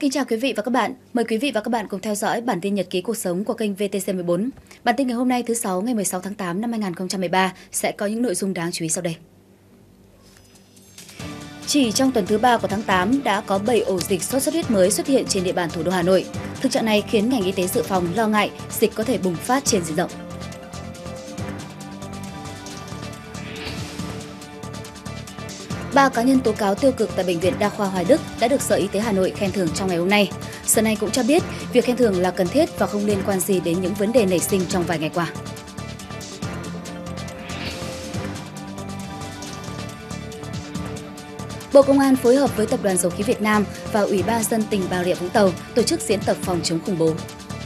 kính chào quý vị và các bạn. Mời quý vị và các bạn cùng theo dõi bản tin nhật ký cuộc sống của kênh VTC14. Bản tin ngày hôm nay thứ Sáu ngày 16 tháng 8 năm 2013 sẽ có những nội dung đáng chú ý sau đây. Chỉ trong tuần thứ 3 của tháng 8 đã có 7 ổ dịch sốt xuất huyết mới xuất hiện trên địa bàn thủ đô Hà Nội. Thực trạng này khiến ngành y tế dự phòng lo ngại dịch có thể bùng phát trên diện rộng. Ba cá nhân tố cáo tiêu cực tại Bệnh viện Đa khoa Hoài Đức đã được Sở Y tế Hà Nội khen thưởng trong ngày hôm nay. Sở này cũng cho biết việc khen thưởng là cần thiết và không liên quan gì đến những vấn đề nảy sinh trong vài ngày qua. Bộ Công an phối hợp với Tập đoàn Dầu khí Việt Nam và Ủy ban nhân dân tỉnh Bà Rịa Vũng Tàu tổ chức diễn tập phòng chống khủng bố.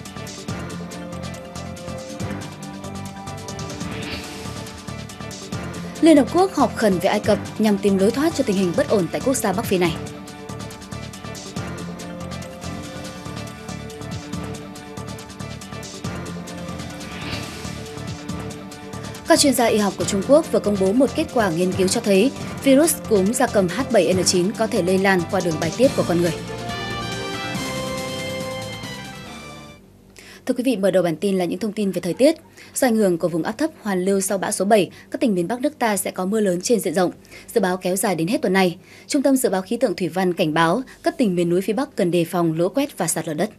Liên Hợp Quốc họp khẩn về Ai Cập nhằm tìm lối thoát cho tình hình bất ổn tại quốc gia Bắc Phi này. Các chuyên gia y học của Trung Quốc vừa công bố một kết quả nghiên cứu cho thấy virus cúm gia cầm H7N9 có thể lây lan qua đường bài tiết của con người. Thưa quý vị, mở đầu bản tin là những thông tin về thời tiết. Do ảnh hưởng của vùng áp thấp hoàn lưu sau bão số 7, các tỉnh miền Bắc nước ta sẽ có mưa lớn trên diện rộng. Dự báo kéo dài đến hết tuần này. Trung tâm Dự báo Khí tượng Thủy văn cảnh báo các tỉnh miền núi phía Bắc cần đề phòng lũ quét và sạt lở đất.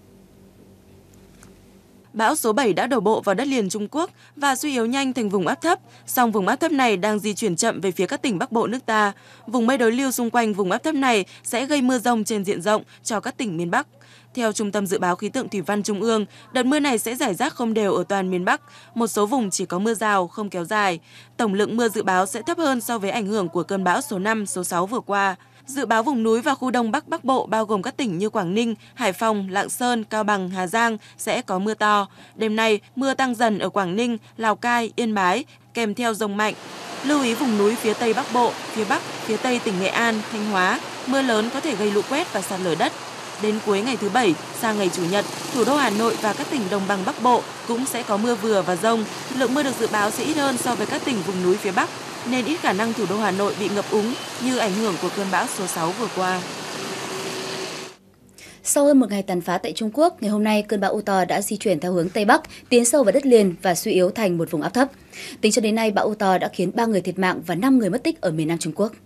Bão số 7 đã đổ bộ vào đất liền Trung Quốc và suy yếu nhanh thành vùng áp thấp. Song vùng áp thấp này đang di chuyển chậm về phía các tỉnh Bắc Bộ nước ta. Vùng mây đối lưu xung quanh vùng áp thấp này sẽ gây mưa rông trên diện rộng cho các tỉnh miền Bắc. Theo Trung tâm Dự báo Khí tượng Thủy văn Trung ương, đợt mưa này sẽ rải rác không đều ở toàn miền Bắc, một số vùng chỉ có mưa rào, không kéo dài. Tổng lượng mưa dự báo sẽ thấp hơn so với ảnh hưởng của cơn bão số 5, số 6 vừa qua. Dự báo vùng núi và khu Đông Bắc Bắc Bộ bao gồm các tỉnh như Quảng Ninh, Hải Phòng, Lạng Sơn, Cao Bằng, Hà Giang sẽ có mưa to. Đêm nay, mưa tăng dần ở Quảng Ninh, Lào Cai, Yên Bái, kèm theo dông mạnh. Lưu ý vùng núi phía Tây Bắc Bộ, phía Bắc, phía Tây tỉnh Nghệ An, Thanh Hóa, mưa lớn có thể gây lũ quét và sạt lở đất. Đến cuối ngày thứ Bảy, sang ngày Chủ nhật, thủ đô Hà Nội và các tỉnh Đồng bằng Bắc Bộ cũng sẽ có mưa vừa và dông. Lượng mưa được dự báo sẽ ít hơn so với các tỉnh vùng núi phía Bắc, nên ít khả năng thủ đô Hà Nội bị ngập úng như ảnh hưởng của cơn bão số 6 vừa qua. Sau hơn một ngày tàn phá tại Trung Quốc, ngày hôm nay cơn bão Uto đã di chuyển theo hướng Tây Bắc, tiến sâu vào đất liền và suy yếu thành một vùng áp thấp. Tính cho đến nay, bão Uto đã khiến 3 người thiệt mạng và 5 người mất tích ở miền Nam Trung Quốc.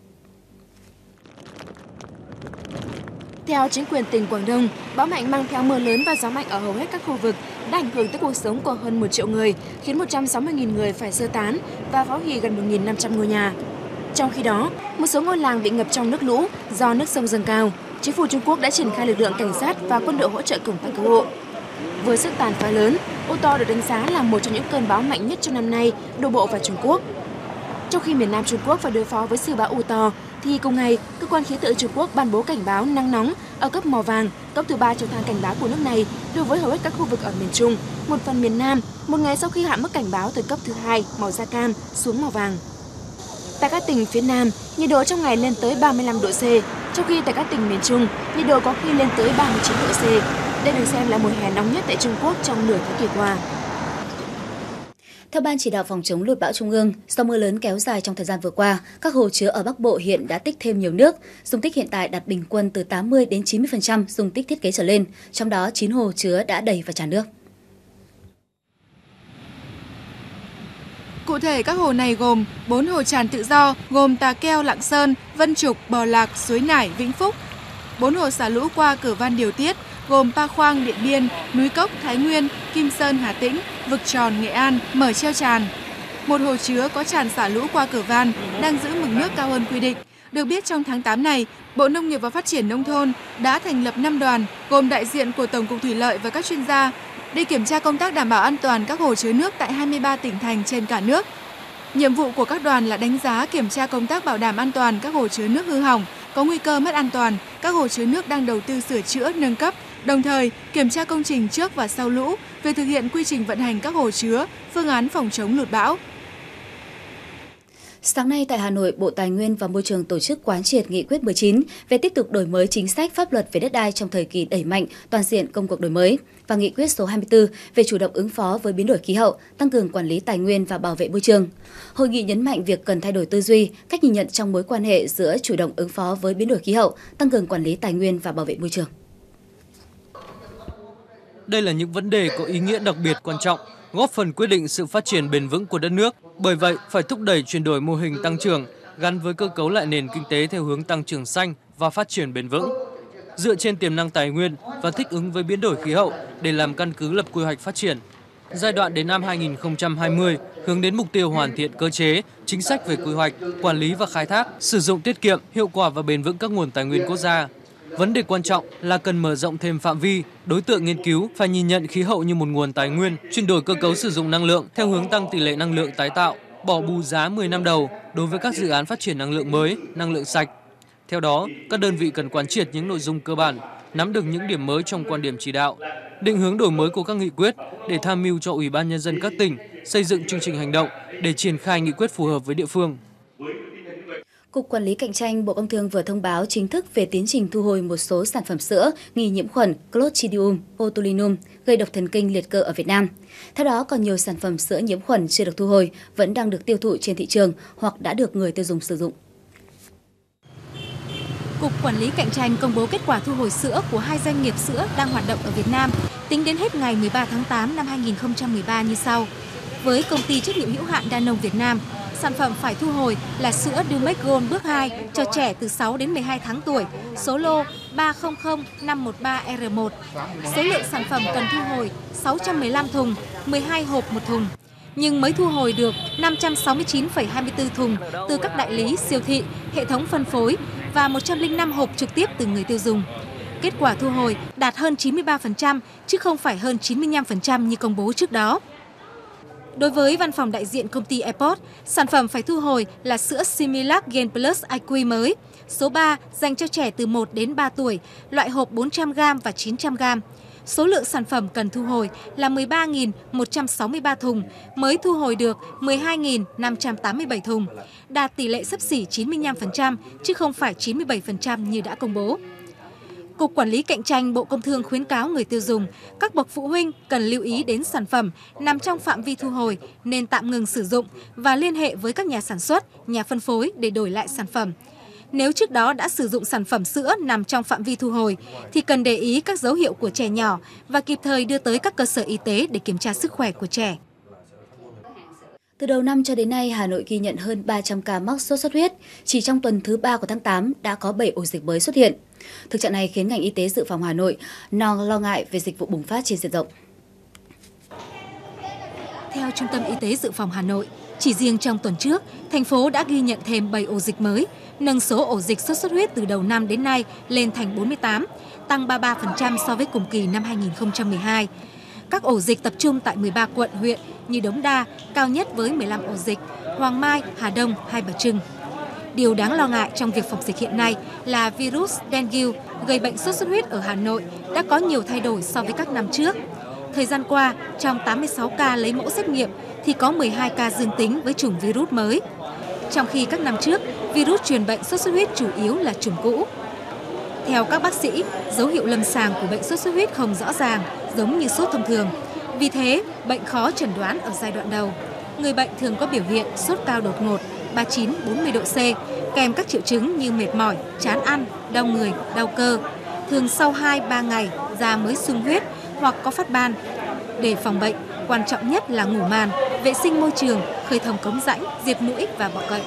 Theo chính quyền tỉnh Quảng Đông, bão mạnh mang theo mưa lớn và gió mạnh ở hầu hết các khu vực đã ảnh hưởng tới cuộc sống của hơn 1 triệu người, khiến 160.000 người phải sơ tán và phá hủy gần 1.500 ngôi nhà. Trong khi đó, một số ngôi làng bị ngập trong nước lũ do nước sông dâng cao. Chính phủ Trung Quốc đã triển khai lực lượng cảnh sát và quân đội hỗ trợ công tác cứu hộ. Với sức tàn phá lớn, Uto được đánh giá là một trong những cơn bão mạnh nhất trong năm nay đổ bộ vào Trung Quốc. Trong khi miền Nam Trung Quốc phải đối phó với siêu bão Uto, thì cùng ngày, cơ quan khí tượng Trung Quốc ban bố cảnh báo nắng nóng ở cấp màu vàng, cấp thứ 3 trong thang cảnh báo của nước này đối với hầu hết các khu vực ở miền Trung, một phần miền Nam, một ngày sau khi hạ mức cảnh báo từ cấp thứ 2 màu da cam xuống màu vàng. Tại các tỉnh phía Nam, nhiệt độ trong ngày lên tới 35 độ C, trong khi tại các tỉnh miền Trung, nhiệt độ có khi lên tới 39 độ C. Đây được xem là mùa hè nóng nhất tại Trung Quốc trong nửa thế kỷ qua. Theo Ban Chỉ đạo phòng chống lụt bão Trung ương, do mưa lớn kéo dài trong thời gian vừa qua, các hồ chứa ở Bắc Bộ hiện đã tích thêm nhiều nước. Dung tích hiện tại đạt bình quân từ 80 đến 90% dung tích thiết kế trở lên, trong đó 9 hồ chứa đã đầy và tràn nước. Cụ thể, các hồ này gồm 4 hồ tràn tự do, gồm Tà Keo, Lạng Sơn, Vân Trục, Bò Lạc, Suối Nải, Vĩnh Phúc. 4 hồ xả lũ qua cửa van điều tiết, gồm Pa Khoang, Điện Biên, Núi Cốc, Thái Nguyên, Kim Sơn, Hà Tĩnh, Vực Tròn, Nghệ An, mở treo tràn. Một hồ chứa có tràn xả lũ qua cửa van đang giữ mực nước cao hơn quy định. Được biết trong tháng 8 này, Bộ Nông nghiệp và Phát triển Nông thôn đã thành lập 5 đoàn gồm đại diện của Tổng cục Thủy lợi và các chuyên gia đi kiểm tra công tác đảm bảo an toàn các hồ chứa nước tại 23 tỉnh thành trên cả nước. Nhiệm vụ của các đoàn là đánh giá kiểm tra công tác bảo đảm an toàn các hồ chứa nước hư hỏng, có nguy cơ mất an toàn, các hồ chứa nước đang đầu tư sửa chữa, nâng cấp, đồng thời kiểm tra công trình trước và sau lũ, về thực hiện quy trình vận hành các hồ chứa, phương án phòng chống lụt bão. Sáng nay tại Hà Nội, Bộ Tài nguyên và Môi trường tổ chức quán triệt nghị quyết 19 về tiếp tục đổi mới chính sách pháp luật về đất đai trong thời kỳ đẩy mạnh toàn diện công cuộc đổi mới và nghị quyết số 24 về chủ động ứng phó với biến đổi khí hậu, tăng cường quản lý tài nguyên và bảo vệ môi trường. Hội nghị nhấn mạnh việc cần thay đổi tư duy, cách nhìn nhận trong mối quan hệ giữa chủ động ứng phó với biến đổi khí hậu, tăng cường quản lý tài nguyên và bảo vệ môi trường. Đây là những vấn đề có ý nghĩa đặc biệt quan trọng, góp phần quyết định sự phát triển bền vững của đất nước. Bởi vậy, phải thúc đẩy chuyển đổi mô hình tăng trưởng gắn với cơ cấu lại nền kinh tế theo hướng tăng trưởng xanh và phát triển bền vững, dựa trên tiềm năng tài nguyên và thích ứng với biến đổi khí hậu để làm căn cứ lập quy hoạch phát triển. Giai đoạn đến năm 2020 hướng đến mục tiêu hoàn thiện cơ chế, chính sách về quy hoạch, quản lý và khai thác, sử dụng tiết kiệm, hiệu quả và bền vững các nguồn tài nguyên quốc gia. Vấn đề quan trọng là cần mở rộng thêm phạm vi, đối tượng nghiên cứu phải nhìn nhận khí hậu như một nguồn tài nguyên, chuyển đổi cơ cấu sử dụng năng lượng theo hướng tăng tỷ lệ năng lượng tái tạo, bỏ bù giá 10 năm đầu đối với các dự án phát triển năng lượng mới, năng lượng sạch. Theo đó, các đơn vị cần quán triệt những nội dung cơ bản, nắm được những điểm mới trong quan điểm chỉ đạo, định hướng đổi mới của các nghị quyết để tham mưu cho Ủy ban Nhân dân các tỉnh xây dựng chương trình hành động để triển khai nghị quyết phù hợp với địa phương. Cục Quản lý Cạnh tranh Bộ Công Thương vừa thông báo chính thức về tiến trình thu hồi một số sản phẩm sữa nghi nhiễm khuẩn Clostridium botulinum gây độc thần kinh liệt cơ ở Việt Nam. Theo đó, còn nhiều sản phẩm sữa nhiễm khuẩn chưa được thu hồi vẫn đang được tiêu thụ trên thị trường hoặc đã được người tiêu dùng sử dụng. Cục Quản lý Cạnh tranh công bố kết quả thu hồi sữa của 2 doanh nghiệp sữa đang hoạt động ở Việt Nam tính đến hết ngày 13 tháng 8 năm 2013 như sau. Với công ty trách nhiệm hữu hạn Danone Việt Nam, sản phẩm phải thu hồi là sữa Dumex Gold bước 2 cho trẻ từ 6 đến 12 tháng tuổi, số lô 300513R1. Số lượng sản phẩm cần thu hồi 615 thùng, 12 hộp một thùng. Nhưng mới thu hồi được 569,24 thùng từ các đại lý, siêu thị, hệ thống phân phối và 105 hộp trực tiếp từ người tiêu dùng. Kết quả thu hồi đạt hơn 93% chứ không phải hơn 95% như công bố trước đó. Đối với văn phòng đại diện công ty Airport, sản phẩm phải thu hồi là sữa Similac Gain Plus IQ mới, số 3 dành cho trẻ từ 1 đến 3 tuổi, loại hộp 400g và 900g. Số lượng sản phẩm cần thu hồi là 13.163 thùng, mới thu hồi được 12.587 thùng, đạt tỷ lệ xấp xỉ 95% chứ không phải 97% như đã công bố. Cục Quản lý Cạnh tranh Bộ Công Thương khuyến cáo người tiêu dùng, các bậc phụ huynh cần lưu ý đến sản phẩm nằm trong phạm vi thu hồi nên tạm ngừng sử dụng và liên hệ với các nhà sản xuất, nhà phân phối để đổi lại sản phẩm. Nếu trước đó đã sử dụng sản phẩm sữa nằm trong phạm vi thu hồi, thì cần để ý các dấu hiệu của trẻ nhỏ và kịp thời đưa tới các cơ sở y tế để kiểm tra sức khỏe của trẻ. Từ đầu năm cho đến nay, Hà Nội ghi nhận hơn 300 ca mắc sốt xuất huyết. Chỉ trong tuần thứ 3 của tháng 8 đã có 7 ổ dịch mới xuất hiện. Thực trạng này khiến ngành y tế dự phòng Hà Nội lo ngại về dịch vụ bùng phát trên diện rộng. Theo Trung tâm Y tế Dự phòng Hà Nội, chỉ riêng trong tuần trước, thành phố đã ghi nhận thêm 7 ổ dịch mới, nâng số ổ dịch sốt xuất huyết từ đầu năm đến nay lên thành 48, tăng 33% so với cùng kỳ năm 2012. Các ổ dịch tập trung tại 13 quận, huyện như Đống Đa, cao nhất với 15 ổ dịch, Hoàng Mai, Hà Đông, Hai Bà Trưng. Điều đáng lo ngại trong việc phòng dịch hiện nay là virus dengue gây bệnh sốt xuất huyết ở Hà Nội đã có nhiều thay đổi so với các năm trước. Thời gian qua, trong 86 ca lấy mẫu xét nghiệm thì có 12 ca dương tính với chủng virus mới. Trong khi các năm trước, virus truyền bệnh sốt xuất huyết chủ yếu là chủng cũ. Theo các bác sĩ, dấu hiệu lâm sàng của bệnh sốt xuất huyết không rõ ràng, giống như sốt thông thường. Vì thế, bệnh khó chẩn đoán ở giai đoạn đầu. Người bệnh thường có biểu hiện sốt cao đột ngột, 39-40 độ C, kèm các triệu chứng như mệt mỏi, chán ăn, đau người, đau cơ. Thường sau 2-3 ngày, da mới sung huyết hoặc có phát ban. Để phòng bệnh, quan trọng nhất là ngủ màn, vệ sinh môi trường, khơi thông cống rãnh, diệt muỗi và bọ gậy.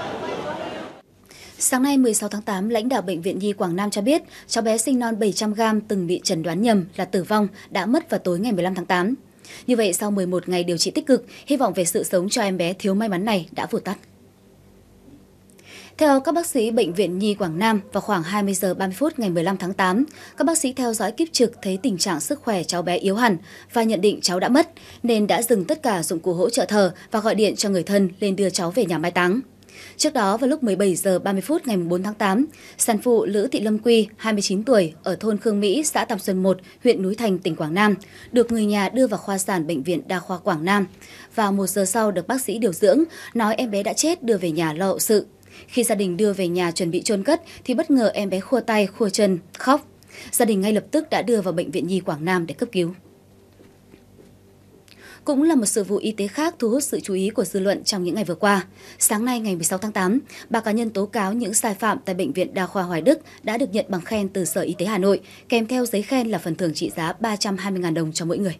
Sáng nay 16 tháng 8, lãnh đạo Bệnh viện Nhi Quảng Nam cho biết cháu bé sinh non 700g từng bị chẩn đoán nhầm là tử vong đã mất vào tối ngày 15 tháng 8. Như vậy, sau 11 ngày điều trị tích cực, hy vọng về sự sống cho em bé thiếu may mắn này đã vụt tắt. Theo các bác sĩ Bệnh viện Nhi Quảng Nam, vào khoảng 20 giờ 30 phút ngày 15 tháng 8, các bác sĩ theo dõi kíp trực thấy tình trạng sức khỏe cháu bé yếu hẳn và nhận định cháu đã mất, nên đã dừng tất cả dụng cụ hỗ trợ thở và gọi điện cho người thân lên đưa cháu về nhà mai táng. Trước đó, vào lúc 17 giờ 30 phút ngày 4 tháng 8, sản phụ Lữ Thị Lâm Quy, 29 tuổi, ở thôn Khương Mỹ, xã Tam Xuân 1, huyện Núi Thành, tỉnh Quảng Nam, được người nhà đưa vào khoa sản Bệnh viện Đa khoa Quảng Nam. Vào 1 giờ sau được bác sĩ điều dưỡng, nói em bé đã chết đưa về nhà lo hậu sự. Khi gia đình đưa về nhà chuẩn bị chôn cất thì bất ngờ em bé khua tay, khua chân, khóc. Gia đình ngay lập tức đã đưa vào Bệnh viện Nhi Quảng Nam để cấp cứu. Cũng là một sự vụ y tế khác thu hút sự chú ý của dư luận trong những ngày vừa qua. Sáng nay ngày 16 tháng 8, 3 cá nhân tố cáo những sai phạm tại Bệnh viện Đa khoa Hoài Đức đã được nhận bằng khen từ Sở Y tế Hà Nội, kèm theo giấy khen là phần thưởng trị giá 320.000 đồng cho mỗi người.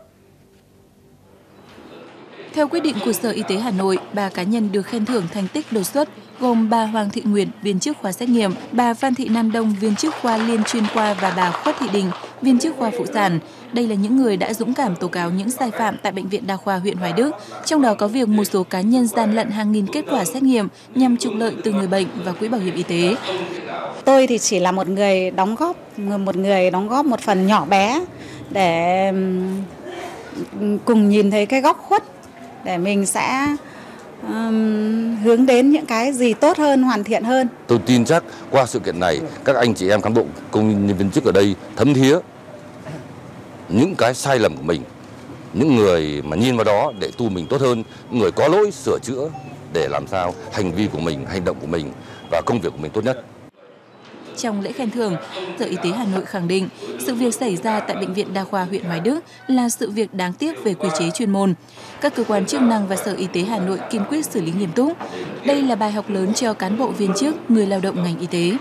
Theo quyết định của Sở Y tế Hà Nội, 3 cá nhân được khen thưởng thành tích đột xuất gồm bà Hoàng Thị Nguyệt, viên chức khoa xét nghiệm, bà Phan Thị Nam Đông, viên chức khoa liên chuyên khoa và bà Khuất Thị Đình, viên chức khoa phụ sản. Đây là những người đã dũng cảm tố cáo những sai phạm tại Bệnh viện Đa khoa huyện Hoài Đức, trong đó có việc một số cá nhân gian lận hàng nghìn kết quả xét nghiệm nhằm trục lợi từ người bệnh và quỹ bảo hiểm y tế. Tôi thì chỉ là một người đóng góp một phần nhỏ bé để cùng nhìn thấy cái góc khuất để mình sẽ hướng đến những cái gì tốt hơn, hoàn thiện hơn. Tôi tin chắc qua sự kiện này, các anh chị em cán bộ công nhân viên chức ở đây thấm thía những cái sai lầm của mình, những người mà nhìn vào đó để tu mình tốt hơn, những người có lỗi sửa chữa để làm sao hành vi của mình, hành động của mình và công việc của mình tốt nhất. Trong lễ khen thưởng, Sở Y tế Hà Nội khẳng định sự việc xảy ra tại Bệnh viện Đa khoa huyện Hoài Đức là sự việc đáng tiếc về quy chế chuyên môn. Các cơ quan chức năng và Sở Y tế Hà Nội kiên quyết xử lý nghiêm túc. Đây là bài học lớn cho cán bộ viên chức, người lao động ngành y tế.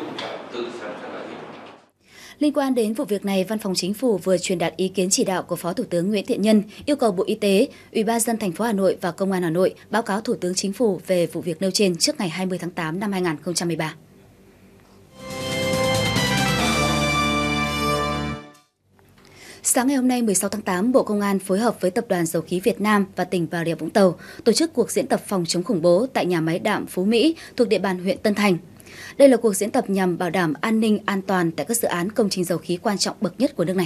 Liên quan đến vụ việc này, Văn phòng Chính phủ vừa truyền đạt ý kiến chỉ đạo của Phó Thủ tướng Nguyễn Thiện Nhân yêu cầu Bộ Y tế, Ủy ban nhân dân thành phố Hà Nội và Công an Hà Nội báo cáo Thủ tướng Chính phủ về vụ việc nêu trên trước ngày 20 tháng 8 năm 2013. Sáng ngày hôm nay 16 tháng 8, Bộ Công an phối hợp với Tập đoàn Dầu khí Việt Nam và tỉnh Bà Rịa Vũng Tàu tổ chức cuộc diễn tập phòng chống khủng bố tại nhà máy đạm Phú Mỹ thuộc địa bàn huyện Tân Thành. Đây là cuộc diễn tập nhằm bảo đảm an ninh, an toàn tại các dự án công trình dầu khí quan trọng bậc nhất của nước này.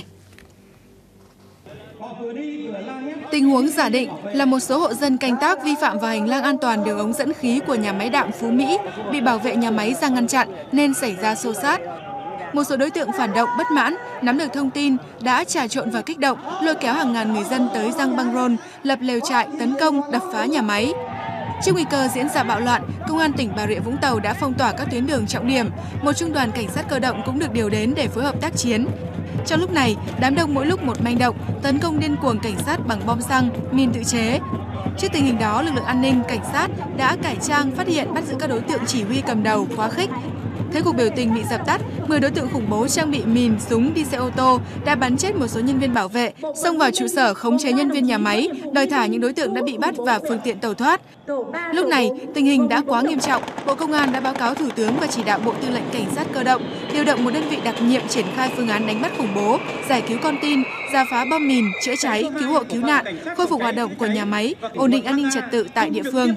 Tình huống giả định là một số hộ dân canh tác vi phạm vào hành lang an toàn đường ống dẫn khí của nhà máy đạm Phú Mỹ bị bảo vệ nhà máy ra ngăn chặn nên xảy ra xô xát. Một số đối tượng phản động bất mãn nắm được thông tin đã trà trộn và kích động, lôi kéo hàng ngàn người dân tới giăng băng rôn, lập lều trại, tấn công, đập phá nhà máy. Trước nguy cơ diễn ra bạo loạn, Công an tỉnh Bà Rịa Vũng Tàu đã phong tỏa các tuyến đường trọng điểm. Một trung đoàn cảnh sát cơ động cũng được điều đến để phối hợp tác chiến. Trong lúc này, đám đông mỗi lúc một manh động, tấn công điên cuồng cảnh sát bằng bom xăng, mìn tự chế. Trước tình hình đó, lực lượng an ninh, cảnh sát đã cải trang, phát hiện, bắt giữ các đối tượng chỉ huy cầm đầu, quá khích. Thấy cuộc biểu tình bị dập tắt, 10 đối tượng khủng bố trang bị mìn, súng đi xe ô tô đã bắn chết một số nhân viên bảo vệ, xông vào trụ sở khống chế nhân viên nhà máy, đòi thả những đối tượng đã bị bắt và phương tiện tẩu thoát. Lúc này, tình hình đã quá nghiêm trọng, Bộ Công an đã báo cáo Thủ tướng và chỉ đạo Bộ Tư lệnh Cảnh sát cơ động điều động một đơn vị đặc nhiệm triển khai phương án đánh bắt khủng bố, giải cứu con tin, rà phá bom mìn, chữa cháy, cứu hộ cứu nạn, khôi phục hoạt động của nhà máy, ổn định an ninh trật tự tại địa phương.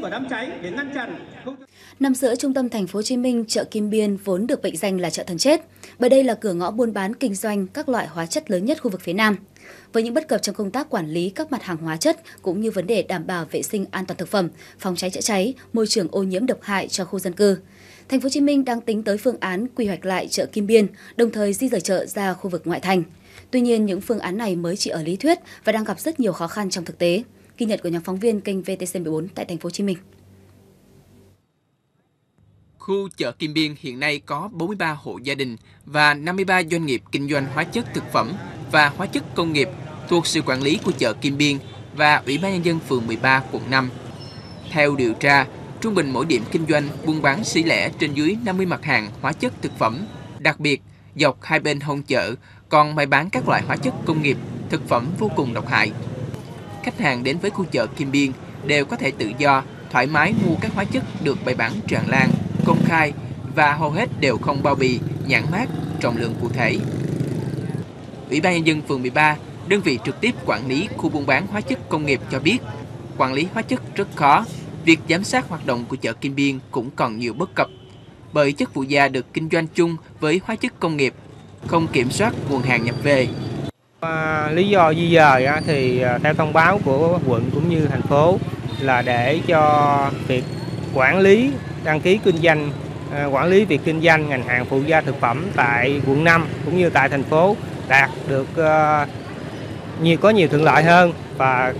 Nằm giữa trung tâm thành phố Hồ Chí Minh, chợ Kim Biên vốn được mệnh danh là chợ thần chết, bởi đây là cửa ngõ buôn bán kinh doanh các loại hóa chất lớn nhất khu vực phía Nam. Với những bất cập trong công tác quản lý các mặt hàng hóa chất cũng như vấn đề đảm bảo vệ sinh an toàn thực phẩm, phòng cháy chữa cháy, môi trường ô nhiễm độc hại cho khu dân cư, thành phố Hồ Chí Minh đang tính tới phương án quy hoạch lại chợ Kim Biên, đồng thời di rời chợ ra khu vực ngoại thành. Tuy nhiên, những phương án này mới chỉ ở lý thuyết và đang gặp rất nhiều khó khăn trong thực tế. Ghi nhận của nhóm phóng viên kênh VTC14 tại thành phố Hồ Chí Minh. Khu chợ Kim Biên hiện nay có 43 hộ gia đình và 53 doanh nghiệp kinh doanh hóa chất thực phẩm và hóa chất công nghiệp thuộc sự quản lý của chợ Kim Biên và Ủy ban nhân dân phường 13 quận 5. Theo điều tra, trung bình mỗi điểm kinh doanh buôn bán xỉ lẻ trên dưới 50 mặt hàng hóa chất thực phẩm. Đặc biệt, dọc hai bên hông chợ còn bày bán các loại hóa chất công nghiệp, thực phẩm vô cùng độc hại. Khách hàng đến với khu chợ Kim Biên đều có thể tự do, thoải mái mua các hóa chất được bày bán tràn lan, công khai và hầu hết đều không bao bì, nhãn mác, trọng lượng cụ thể. Ủy ban nhân dân phường 13, đơn vị trực tiếp quản lý khu buôn bán hóa chất công nghiệp cho biết, quản lý hóa chất rất khó. Việc giám sát hoạt động của chợ Kim Biên cũng còn nhiều bất cập, bởi chất phụ gia được kinh doanh chung với hóa chất công nghiệp, không kiểm soát nguồn hàng nhập về. Lý do di dời thì theo thông báo của quận cũng như thành phố là để cho việc quản lý đăng ký kinh doanh, quản lý việc kinh doanh ngành hàng phụ gia thực phẩm tại quận 5 cũng như tại thành phố đạt được có nhiều thuận lợi hơn và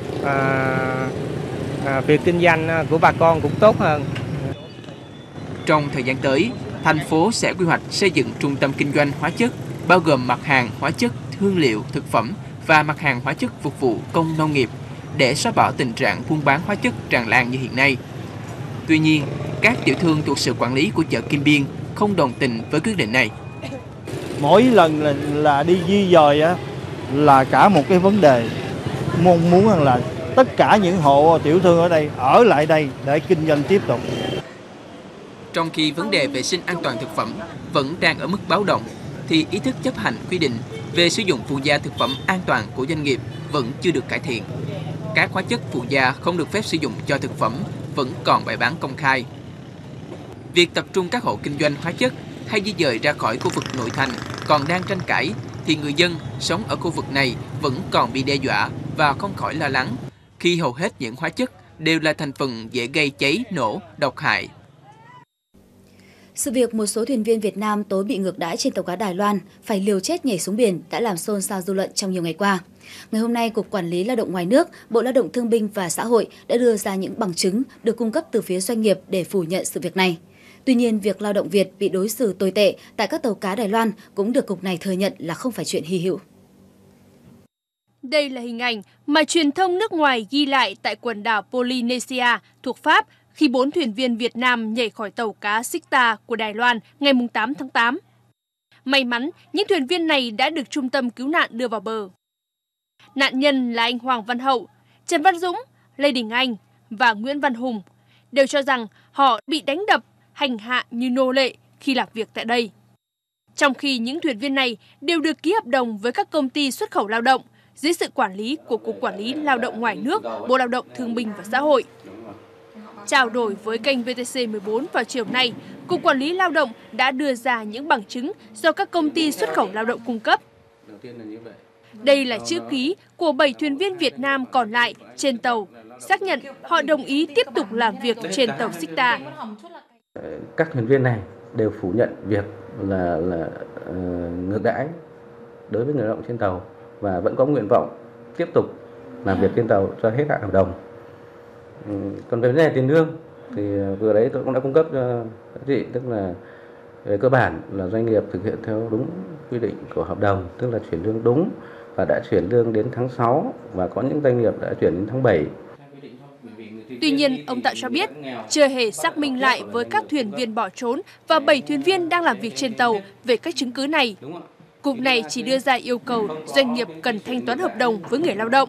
việc kinh doanh của bà con cũng tốt hơn. Trong thời gian tới, thành phố sẽ quy hoạch xây dựng trung tâm kinh doanh hóa chất, bao gồm mặt hàng hóa chất, hương liệu, thực phẩm và mặt hàng hóa chất phục vụ công nông nghiệp để xóa bỏ tình trạng buôn bán hóa chất tràn lan như hiện nay. Tuy nhiên, các tiểu thương thuộc sự quản lý của chợ Kim Biên không đồng tình với quyết định này. Mỗi lần là đi di dời là cả một cái vấn đề, mong muốn rằng là tất cả những hộ tiểu thương ở đây ở lại đây để kinh doanh tiếp tục. Trong khi vấn đề vệ sinh an toàn thực phẩm vẫn đang ở mức báo động, thì ý thức chấp hành quy định về sử dụng phụ gia thực phẩm an toàn của doanh nghiệp vẫn chưa được cải thiện. Các hóa chất phụ gia không được phép sử dụng cho thực phẩm vẫn còn bày bán công khai. Việc tập trung các hộ kinh doanh hóa chất hay di dời ra khỏi khu vực nội thành còn đang tranh cãi, thì người dân sống ở khu vực này vẫn còn bị đe dọa và không khỏi lo lắng, khi hầu hết những hóa chất đều là thành phần dễ gây cháy, nổ, độc hại. Sự việc một số thuyền viên Việt Nam tối bị ngược đãi trên tàu cá Đài Loan phải liều chết nhảy xuống biển đã làm xôn xao dư luận trong nhiều ngày qua. Ngày hôm nay, Cục Quản lý Lao động ngoài nước, Bộ Lao động Thương binh và Xã hội đã đưa ra những bằng chứng được cung cấp từ phía doanh nghiệp để phủ nhận sự việc này. Tuy nhiên, việc lao động Việt bị đối xử tồi tệ tại các tàu cá Đài Loan cũng được Cục này thừa nhận là không phải chuyện hy hữu. Đây là hình ảnh mà truyền thông nước ngoài ghi lại tại quần đảo Polynesia thuộc Pháp khi 4 thuyền viên Việt Nam nhảy khỏi tàu cá Sicta của Đài Loan ngày 8 tháng 8. May mắn, những thuyền viên này đã được trung tâm cứu nạn đưa vào bờ. Nạn nhân là anh Hoàng Văn Hậu, Trần Văn Dũng, Lê Đình Anh và Nguyễn Văn Hùng đều cho rằng họ bị đánh đập, hành hạ như nô lệ khi làm việc tại đây. Trong khi những thuyền viên này đều được ký hợp đồng với các công ty xuất khẩu lao động dưới sự quản lý của Cục Quản lý Lao động ngoài nước, Bộ Lao động Thương binh và Xã hội. Trao đổi với kênh VTC14 vào chiều nay, Cục Quản lý Lao động đã đưa ra những bằng chứng do các công ty xuất khẩu lao động cung cấp. Đây là chữ ký của 7 thuyền viên Việt Nam còn lại trên tàu, xác nhận họ đồng ý tiếp tục làm việc trên tàu Sicta. Các thuyền viên này đều phủ nhận việc là ngược đãi đối với người lao động trên tàu và vẫn có nguyện vọng tiếp tục làm việc trên tàu cho hết hạn hợp đồng. Còn về vấn đề tiền lương thì vừa đấy tôi cũng đã cung cấp cho các chị, tức là về cơ bản là doanh nghiệp thực hiện theo đúng quy định của hợp đồng, tức là chuyển lương đúng và đã chuyển lương đến tháng 6 và có những doanh nghiệp đã chuyển đến tháng 7. Tuy nhiên, ông Tạo cho biết chưa hề xác minh lại với các thuyền viên bỏ trốn và 7 thuyền viên đang làm việc trên tàu về các chứng cứ này. Cục này chỉ đưa ra yêu cầu doanh nghiệp cần thanh toán hợp đồng với người lao động.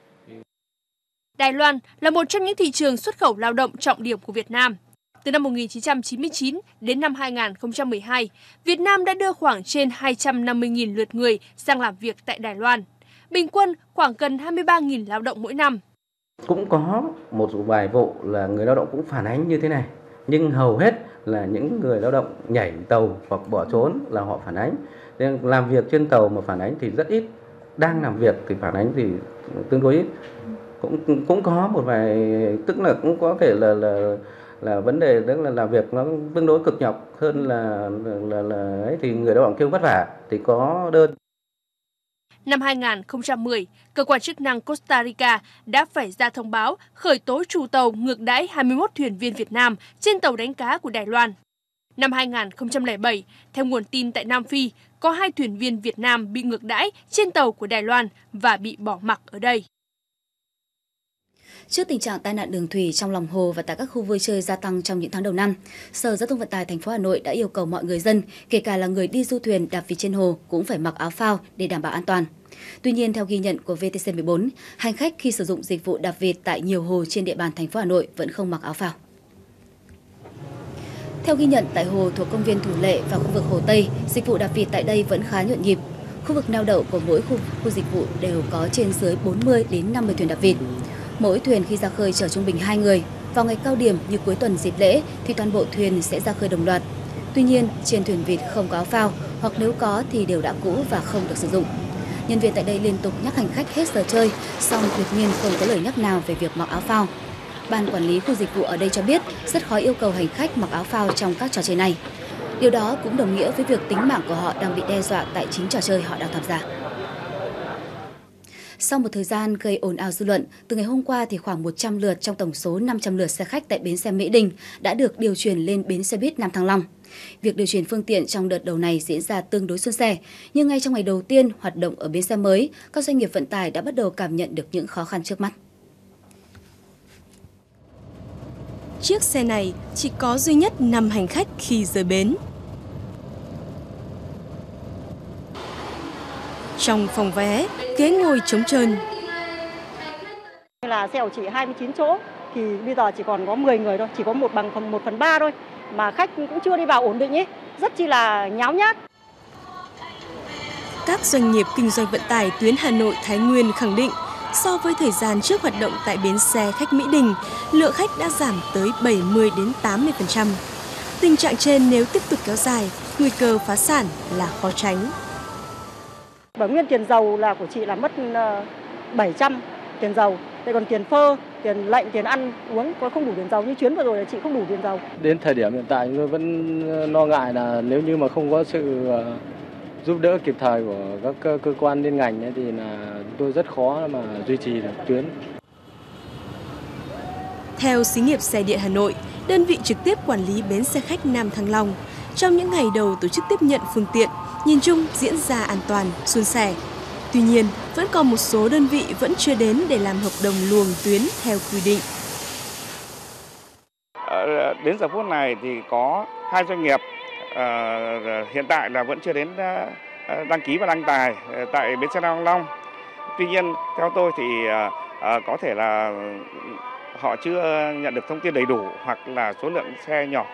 Đài Loan là một trong những thị trường xuất khẩu lao động trọng điểm của Việt Nam. Từ năm 1999 đến năm 2012, Việt Nam đã đưa khoảng trên 250.000 lượt người sang làm việc tại Đài Loan, bình quân khoảng gần 23.000 lao động mỗi năm. Cũng có một vài vụ là người lao động cũng phản ánh như thế này, nhưng hầu hết là những người lao động nhảy tàu hoặc bỏ trốn là họ phản ánh. Nên làm việc trên tàu mà phản ánh thì rất ít, đang làm việc thì phản ánh thì tương đối ít. Cũng có một vài, tức là cũng có thể là vấn đề, tức là làm việc nó tương đối cực nhọc hơn là ấy, thì người lao động kêu vất vả thì có đơn. Năm 2010, cơ quan chức năng Costa Rica đã phải ra thông báo khởi tố chủ tàu ngược đãi 21 thuyền viên Việt Nam trên tàu đánh cá của Đài Loan. Năm 2007, theo nguồn tin tại Nam Phi, có 2 thuyền viên Việt Nam bị ngược đãi trên tàu của Đài Loan và bị bỏ mặc ở đây. Trước tình trạng tai nạn đường thủy trong lòng hồ và tại các khu vui chơi gia tăng trong những tháng đầu năm, Sở Giao thông Vận tải thành phố Hà Nội đã yêu cầu mọi người dân, kể cả là người đi du thuyền đạp vịt trên hồ, cũng phải mặc áo phao để đảm bảo an toàn. Tuy nhiên, theo ghi nhận của VTC14, hành khách khi sử dụng dịch vụ đạp vịt tại nhiều hồ trên địa bàn thành phố Hà Nội vẫn không mặc áo phao. Theo ghi nhận tại hồ thuộc công viên Thủ Lệ và khu vực Hồ Tây, dịch vụ đạp vịt tại đây vẫn khá nhộn nhịp. Khu vực neo đậu của mỗi khu dịch vụ đều có trên dưới 40 đến 50 thuyền đạp vịt. Mỗi thuyền khi ra khơi chở trung bình 2 người. Vào ngày cao điểm như cuối tuần dịp lễ thì toàn bộ thuyền sẽ ra khơi đồng loạt. Tuy nhiên, trên thuyền vịt không có áo phao, hoặc nếu có thì đều đã cũ và không được sử dụng. Nhân viên tại đây liên tục nhắc hành khách hết giờ chơi, song tuyệt nhiên không có lời nhắc nào về việc mặc áo phao. Ban quản lý khu dịch vụ ở đây cho biết rất khó yêu cầu hành khách mặc áo phao trong các trò chơi này. Điều đó cũng đồng nghĩa với việc tính mạng của họ đang bị đe dọa tại chính trò chơi họ đang tham gia. Sau một thời gian gây ồn ào dư luận, từ ngày hôm qua thì khoảng 100 lượt trong tổng số 500 lượt xe khách tại bến xe Mỹ Đình đã được điều chuyển lên bến xe buýt Nam Thăng Long. Việc điều chuyển phương tiện trong đợt đầu này diễn ra tương đối suôn sẻ, nhưng ngay trong ngày đầu tiên hoạt động ở bến xe mới, các doanh nghiệp vận tải đã bắt đầu cảm nhận được những khó khăn trước mắt. chiếc xe này chỉ có duy nhất 5 hành khách khi rời bến. Trong phòng vé, ghế ngồi trống trơn. Là xe của chị 29 chỗ thì bây giờ chỉ còn có 10 người thôi, chỉ có 1/3 thôi, mà khách cũng chưa đi vào ổn định ấy, rất chi là nháo nhác. Các doanh nghiệp kinh doanh vận tải tuyến Hà Nội - Thái Nguyên khẳng định so với thời gian trước hoạt động tại bến xe khách Mỹ Đình, lượng khách đã giảm tới 70 đến 80%. Tình trạng trên nếu tiếp tục kéo dài, nguy cơ phá sản là khó tránh. Và nguyên tiền dầu là của chị là mất 700 tiền dầu. Thế còn tiền phơ, tiền lệnh, tiền ăn uống có không đủ tiền dầu, như chuyến vừa rồi là chị không đủ tiền dầu. Đến thời điểm hiện tại chúng tôi vẫn lo ngại là nếu như mà không có sự giúp đỡ kịp thời của các cơ quan liên ngành ấy, thì là tôi rất khó mà duy trì được tuyến. Theo xí nghiệp xe điện Hà Nội, đơn vị trực tiếp quản lý bến xe khách Nam Thăng Long, trong những ngày đầu tổ chức tiếp nhận phương tiện, nhìn chung diễn ra an toàn, suôn sẻ. Tuy nhiên, vẫn còn một số đơn vị vẫn chưa đến để làm hợp đồng luồng tuyến theo quy định. Đến giờ phút này thì có 2 doanh nghiệp hiện tại là vẫn chưa đến đăng ký và đăng tài tại bến xe Nam Thăng Long. Tuy nhiên, theo tôi thì có thể là họ chưa nhận được thông tin đầy đủ hoặc là số lượng xe nhỏ.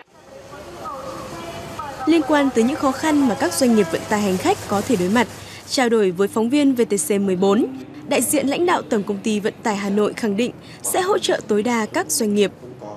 Liên quan tới những khó khăn mà các doanh nghiệp vận tải hành khách có thể đối mặt, trao đổi với phóng viên VTC14, đại diện lãnh đạo Tổng công ty Vận tải Hà Nội khẳng định sẽ hỗ trợ tối đa các doanh nghiệp.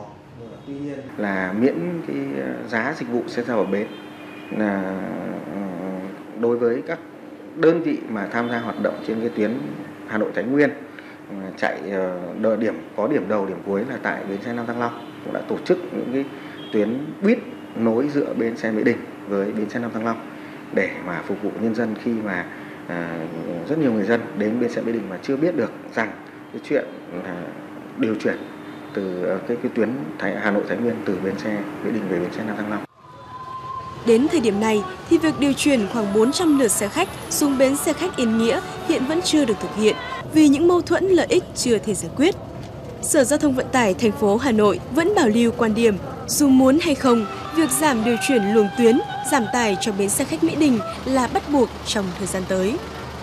Là miễn cái giá dịch vụ xe ra vào bến là đối với các đơn vị mà tham gia hoạt động trên cái tuyến Hà Nội Thái Nguyên, chạy có điểm đầu điểm cuối là tại bến xe Nam Thăng Long, cũng đã tổ chức những cái tuyến buýt nối giữa bến xe Mỹ Đình với bến xe Nam Thăng Long để mà phục vụ nhân dân khi mà rất nhiều người dân đến bến xe Mỹ Đình mà chưa biết được rằng cái chuyện điều chuyển từ cái tuyến Hà Nội Thái Nguyên từ bến xe Mỹ Đình về bến xe Nam Thăng Long. Đến thời điểm này thì việc điều chuyển khoảng 400 lượt xe khách xuống bến xe khách Yên Nghĩa hiện vẫn chưa được thực hiện vì những mâu thuẫn lợi ích chưa thể giải quyết. Sở Giao thông Vận tải thành phố Hà Nội vẫn bảo lưu quan điểm dù muốn hay không, việc giảm điều chuyển luồng tuyến, giảm tải cho bến xe khách Mỹ Đình là bắt buộc trong thời gian tới.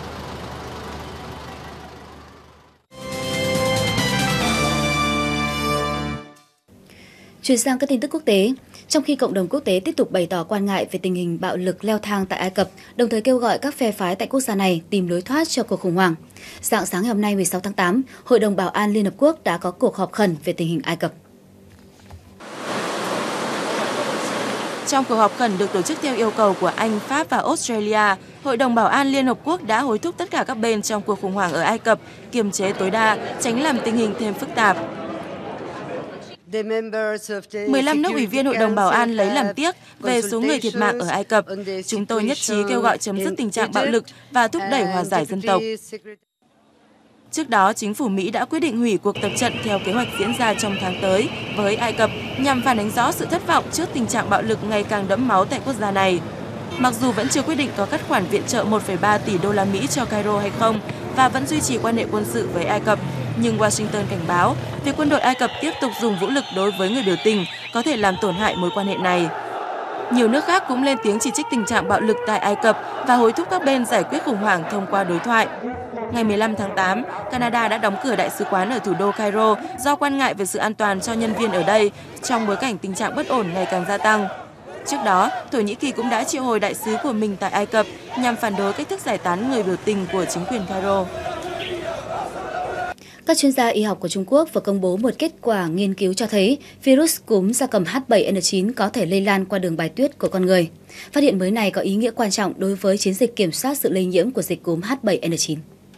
Chuyển sang các tin tức quốc tế, trong khi cộng đồng quốc tế tiếp tục bày tỏ quan ngại về tình hình bạo lực leo thang tại Ai Cập, đồng thời kêu gọi các phe phái tại quốc gia này tìm lối thoát cho cuộc khủng hoảng. Rạng sáng ngày hôm nay 16 tháng 8, Hội đồng Bảo an Liên Hợp Quốc đã có cuộc họp khẩn về tình hình Ai Cập. Trong cuộc họp khẩn được tổ chức theo yêu cầu của Anh, Pháp và Australia, Hội đồng Bảo an Liên Hợp Quốc đã hối thúc tất cả các bên trong cuộc khủng hoảng ở Ai Cập kiềm chế tối đa, tránh làm tình hình thêm phức tạp. 15 nước ủy viên Hội đồng Bảo an lấy làm tiếc về số người thiệt mạng ở Ai Cập. Chúng tôi nhất trí kêu gọi chấm dứt tình trạng bạo lực và thúc đẩy hòa giải dân tộc. Trước đó, chính phủ Mỹ đã quyết định hủy cuộc tập trận theo kế hoạch diễn ra trong tháng tới với Ai Cập nhằm phản ánh rõ sự thất vọng trước tình trạng bạo lực ngày càng đẫm máu tại quốc gia này. Mặc dù vẫn chưa quyết định có cắt khoản viện trợ 1,3 tỷ đô la Mỹ cho Cairo hay không và vẫn duy trì quan hệ quân sự với Ai Cập, nhưng Washington cảnh báo việc quân đội Ai Cập tiếp tục dùng vũ lực đối với người biểu tình có thể làm tổn hại mối quan hệ này. Nhiều nước khác cũng lên tiếng chỉ trích tình trạng bạo lực tại Ai Cập và hối thúc các bên giải quyết khủng hoảng thông qua đối thoại. Ngày 15 tháng 8, Canada đã đóng cửa đại sứ quán ở thủ đô Cairo do quan ngại về sự an toàn cho nhân viên ở đây trong bối cảnh tình trạng bất ổn ngày càng gia tăng. Trước đó, Thổ Nhĩ Kỳ cũng đã triệu hồi đại sứ của mình tại Ai Cập nhằm phản đối cách thức giải tán người biểu tình của chính quyền Cairo. Các chuyên gia y học của Trung Quốc vừa công bố một kết quả nghiên cứu cho thấy virus cúm gia cầm H7N9 có thể lây lan qua đường bài tiết của con người. Phát hiện mới này có ý nghĩa quan trọng đối với chiến dịch kiểm soát sự lây nhiễm của dịch cúm H7N9.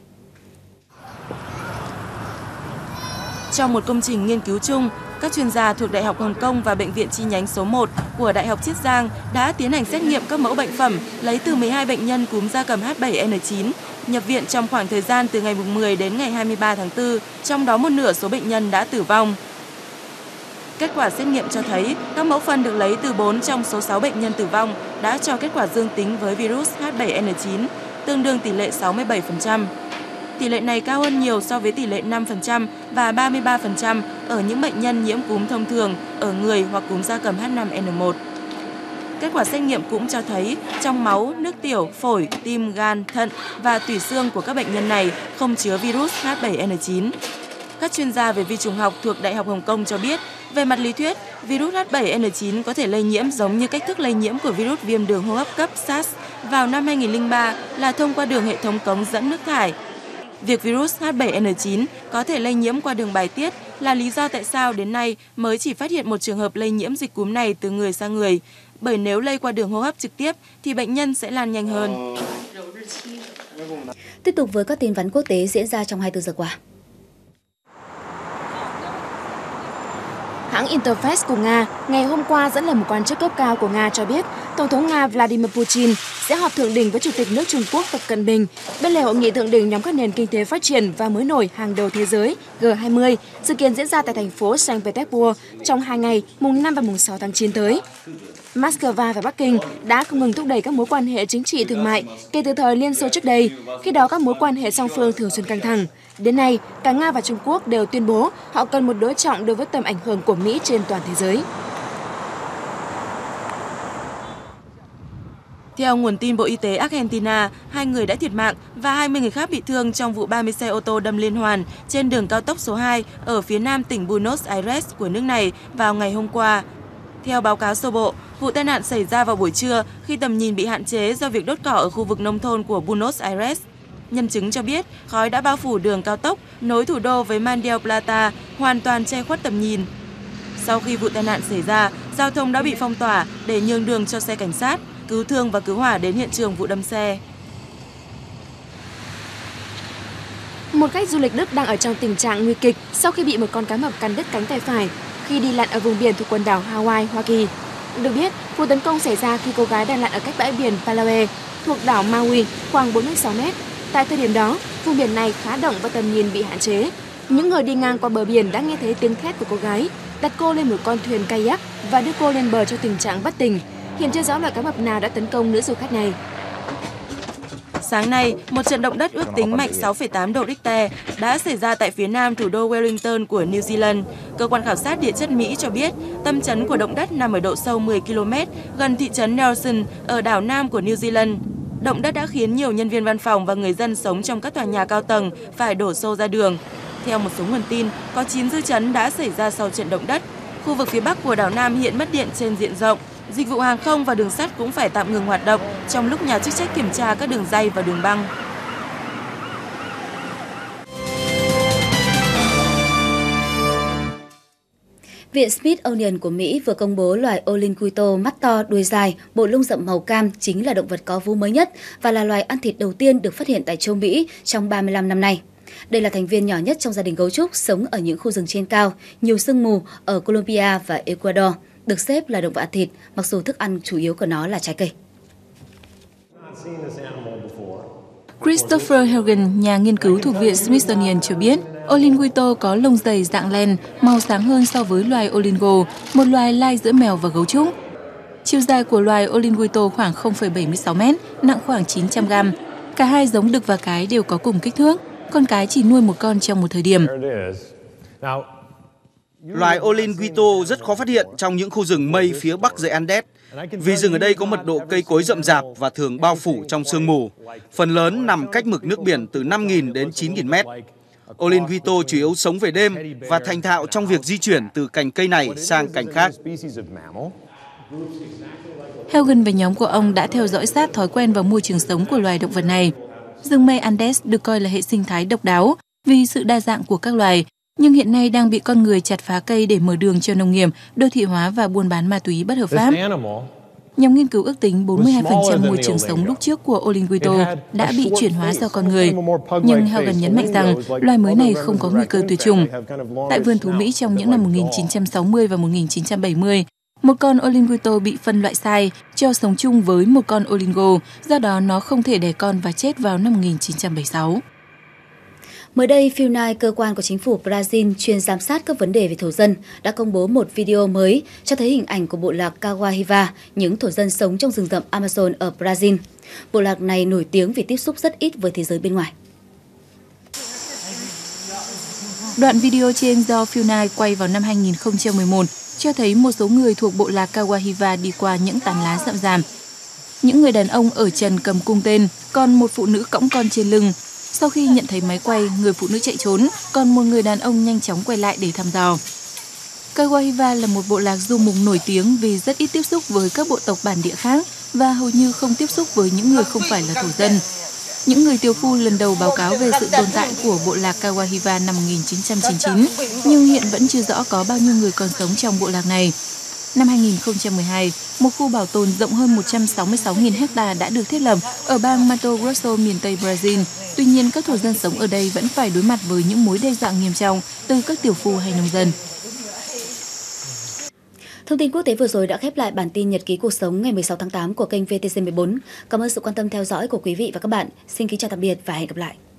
Trong một công trình nghiên cứu chung, các chuyên gia thuộc Đại học Hồng Kông và Bệnh viện chi nhánh số 1 của Đại học Chiết Giang đã tiến hành xét nghiệm các mẫu bệnh phẩm lấy từ 12 bệnh nhân cúm gia cầm H7N9 nhập viện trong khoảng thời gian từ ngày 10 đến ngày 23 tháng 4, trong đó một nửa số bệnh nhân đã tử vong. Kết quả xét nghiệm cho thấy các mẫu phân được lấy từ 4 trong số 6 bệnh nhân tử vong đã cho kết quả dương tính với virus H7N9, tương đương tỷ lệ 67%. Tỷ lệ này cao hơn nhiều so với tỷ lệ 5% và 33% ở những bệnh nhân nhiễm cúm thông thường ở người hoặc cúm gia cầm H5N1. Kết quả xét nghiệm cũng cho thấy trong máu, nước tiểu, phổi, tim, gan, thận và tủy xương của các bệnh nhân này không chứa virus H7N9. Các chuyên gia về vi trùng học thuộc Đại học Hồng Kông cho biết, về mặt lý thuyết, virus H7N9 có thể lây nhiễm giống như cách thức lây nhiễm của virus viêm đường hô hấp cấp SARS vào năm 2003 là thông qua đường hệ thống cống dẫn nước thải. Việc virus H7N9 có thể lây nhiễm qua đường bài tiết là lý do tại sao đến nay mới chỉ phát hiện một trường hợp lây nhiễm dịch cúm này từ người sang người, bởi nếu lây qua đường hô hấp trực tiếp thì bệnh nhân sẽ lan nhanh hơn. Tiếp tục với các tin vắn quốc tế diễn ra trong 24 giờ qua. Hãng Interfax của Nga ngày hôm qua dẫn lời một quan chức cấp cao của Nga cho biết Tổng thống Nga Vladimir Putin sẽ họp thượng đỉnh với Chủ tịch nước Trung Quốc Tập Cận Bình bên lề hội nghị thượng đỉnh nhóm các nền kinh tế phát triển và mới nổi hàng đầu thế giới G20 dự kiến diễn ra tại thành phố Saint Petersburg trong 2 ngày mùng 5 và mùng 6 tháng 9 tới. Moscow và Bắc Kinh đã không ngừng thúc đẩy các mối quan hệ chính trị thương mại kể từ thời Liên Xô trước đây, khi đó các mối quan hệ song phương thường xuyên căng thẳng. Đến nay, cả Nga và Trung Quốc đều tuyên bố họ cần một đối trọng đối với tầm ảnh hưởng của Mỹ trên toàn thế giới. Theo nguồn tin Bộ Y tế Argentina, 2 người đã thiệt mạng và 20 người khác bị thương trong vụ 30 xe ô tô đâm liên hoàn trên đường cao tốc số 2 ở phía nam tỉnh Buenos Aires của nước này vào ngày hôm qua. Theo báo cáo sơ bộ, vụ tai nạn xảy ra vào buổi trưa khi tầm nhìn bị hạn chế do việc đốt cỏ ở khu vực nông thôn của Buenos Aires. Nhân chứng cho biết khói đã bao phủ đường cao tốc nối thủ đô với Mar del Plata, hoàn toàn che khuất tầm nhìn. Sau khi vụ tai nạn xảy ra, giao thông đã bị phong tỏa để nhường đường cho xe cảnh sát, cứu thương và cứu hỏa đến hiện trường vụ đâm xe. Một khách du lịch Đức đang ở trong tình trạng nguy kịch sau khi bị một con cá mập cắn đứt cánh tay phải khi đi lặn ở vùng biển thuộc quần đảo Hawaii, Hoa Kỳ. Được biết, vụ tấn công xảy ra khi cô gái đang lặn ở cách bãi biển Palawe thuộc đảo Maui khoảng 46 mét. Tại thời điểm đó, vùng biển này khá động và tầm nhìn bị hạn chế. Những người đi ngang qua bờ biển đã nghe thấy tiếng thét của cô gái, đặt cô lên một con thuyền kayak và đưa cô lên bờ trong tình trạng bất tỉnh. Hiện chưa rõ loại cá mập nào đã tấn công nữ du khách này. Sáng nay, một trận động đất ước tính mạnh 6,8 độ Richter đã xảy ra tại phía nam thủ đô Wellington của New Zealand. Cơ quan khảo sát địa chất Mỹ cho biết tâm chấn của động đất nằm ở độ sâu 10 km gần thị trấn Nelson ở đảo Nam của New Zealand. Động đất đã khiến nhiều nhân viên văn phòng và người dân sống trong các tòa nhà cao tầng phải đổ xô ra đường. Theo một số nguồn tin, có 9 dư chấn đã xảy ra sau trận động đất. Khu vực phía bắc của đảo Nam hiện mất điện trên diện rộng. Dịch vụ hàng không và đường sắt cũng phải tạm ngừng hoạt động trong lúc nhà chức trách kiểm tra các đường ray và đường băng. Viện Smithsonian của Mỹ vừa công bố loài Olinquito mắt to, đuôi dài, bộ lông rậm màu cam chính là động vật có vú mới nhất và là loài ăn thịt đầu tiên được phát hiện tại châu Mỹ trong 35 năm nay. Đây là thành viên nhỏ nhất trong gia đình gấu trúc sống ở những khu rừng trên cao, nhiều sương mù ở Colombia và Ecuador, được xếp là động vật ăn thịt, mặc dù thức ăn chủ yếu của nó là trái cây. Christopher Hagen, nhà nghiên cứu thuộc Viện Smithsonian cho biết, Olinquito có lông dày dạng len, màu sáng hơn so với loài Olingo, một loài lai giữa mèo và gấu trúc. Chiều dài của loài Olinquito khoảng 0,76 m, nặng khoảng 900 g. Cả hai giống đực và cái đều có cùng kích thước, con cái chỉ nuôi một con trong một thời điểm. Loài Olinquito rất khó phát hiện trong những khu rừng mây phía bắc dãy Andes, vì rừng ở đây có mật độ cây cối rậm rạp và thường bao phủ trong sương mù. Phần lớn nằm cách mực nước biển từ 5.000 đến 9.000 mét. Olinquito chủ yếu sống về đêm và thành thạo trong việc di chuyển từ cành cây này sang cành khác. Hagen và nhóm của ông đã theo dõi sát thói quen và môi trường sống của loài động vật này. Rừng mây Andes được coi là hệ sinh thái độc đáo vì sự đa dạng của các loài, nhưng hiện nay đang bị con người chặt phá cây để mở đường cho nông nghiệp, đô thị hóa và buôn bán ma túy bất hợp pháp. Nhóm nghiên cứu ước tính 42% môi trường sống lúc trước của Olinquito đã bị chuyển hóa do con người. Nhưng Hagen nhấn mạnh rằng loài mới này không có nguy cơ tuyệt chủng. Tại vườn thú Mỹ trong những năm 1960 và 1970, một con Olinquito bị phân loại sai cho sống chung với một con Olingo, do đó nó không thể đẻ con và chết vào năm 1976. Mới đây, FUNAI, cơ quan của chính phủ Brazil chuyên giám sát các vấn đề về thổ dân, đã công bố một video mới cho thấy hình ảnh của bộ lạc Kawahiva, những thổ dân sống trong rừng rậm Amazon ở Brazil. Bộ lạc này nổi tiếng vì tiếp xúc rất ít với thế giới bên ngoài. Đoạn video trên do Phil Knight quay vào năm 2011 cho thấy một số người thuộc bộ lạc Kawahiva đi qua những tán lá rậm rạp. Những người đàn ông ở trần cầm cung tên, còn một phụ nữ cõng con trên lưng. Sau khi nhận thấy máy quay, người phụ nữ chạy trốn, còn một người đàn ông nhanh chóng quay lại để thăm dò. Kawahiva là một bộ lạc du mục nổi tiếng vì rất ít tiếp xúc với các bộ tộc bản địa khác và hầu như không tiếp xúc với những người không phải là thổ dân. Những người tiều phu lần đầu báo cáo về sự tồn tại của bộ lạc Kawahiva năm 1999, nhưng hiện vẫn chưa rõ có bao nhiêu người còn sống trong bộ lạc này. Năm 2012, một khu bảo tồn rộng hơn 166.000 ha đã được thiết lập ở bang Mato Grosso miền Tây Brazil. Tuy nhiên, các thổ dân sống ở đây vẫn phải đối mặt với những mối đe dọa nghiêm trọng từ các tiểu phu hay nông dân. Thông tin quốc tế vừa rồi đã khép lại bản tin Nhật ký cuộc sống ngày 16 tháng 8 của kênh VTC14. Cảm ơn sự quan tâm theo dõi của quý vị và các bạn. Xin kính chào tạm biệt và hẹn gặp lại.